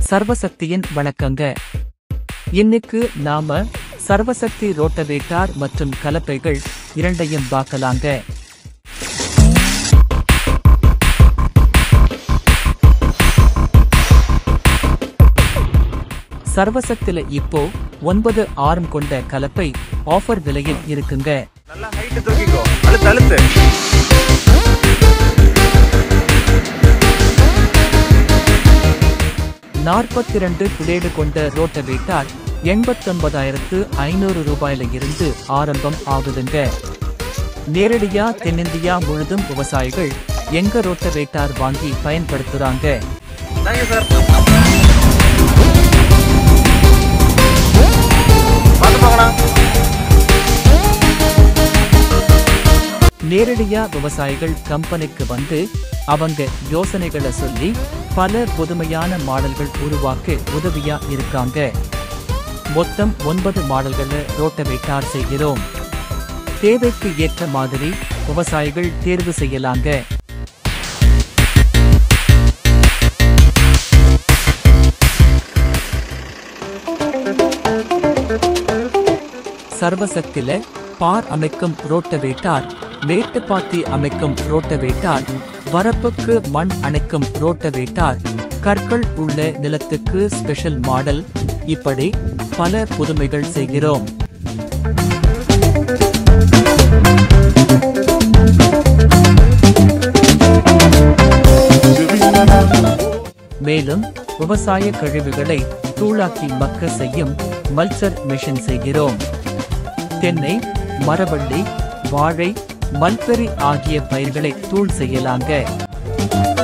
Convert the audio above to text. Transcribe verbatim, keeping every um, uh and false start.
சர்வசக்தியின் வணக்கங்க. இன்னைக்கு நாம சர்வசக்தி ரோட்டவேட்டார் மற்றும் கலப்பைகள் இரண்டையும் பார்க்கலாங்க. சர்வசக்தில இப்போ ஒன்பது ஆர்ம் கொண்ட கலப்பை ஆஃபர் விலையில் இருக்குங்க. நல்லா ஹைட் தூக்கிக்கோ, அழுத்து அழுத்து. நாற்பத்தி இரண்டு பிளேடு கொண்ட ரோட்டவேட்டார் எண்பத்தொன்பதாயிரத்து ஐநூறு ரூபாயில இருந்து ஆரம்பம் ஆகுதுங்க. நேரடியா தென்னிந்தியா முழுதும் விவசாயிகள் எங்க ரோட்டவேட்டார் வாங்கி பயன்படுத்துறாங்க. நேரடியா விவசாயிகள் கம்பெனிக்கு வந்து அவங்க யோசனைகளை சொல்லி பல புதுமையான மாடல்கள் உருவாக்க உதவியா இருக்காங்க. மொத்தம் ஒன்பது மாடல்களை ரோட்டவேட்டார் செய்கிறோம். தேவைக்கு ஏற்ற மாதிரி விவசாயிகள் தேர்வு செய்யலாங்க. சர்வசக்தில பார் அமைக்கும் ரோட்டவேட்டார், மேட்டுப்பாத்தி அமைக்கும் ரோட்டவேட்டார், வரப்புக்கு மண் அணைக்கும் ரோட்டவேட்டார், கற்கள் உள்ள நிலத்துக்கு ஸ்பெஷல் மாடல், இப்படி பல புதுமைகள் செய்கிறோம். மேலும் விவசாய கழிவுகளை தூளாக்கி மக்க செய்யும் மல்ச்சர் மெஷின் செய்கிறோம். தென்னை, மரவள்ளி, வாழை, மல்பெரி ஆகிய பயிர்களை தூள் செய்யலாங்க.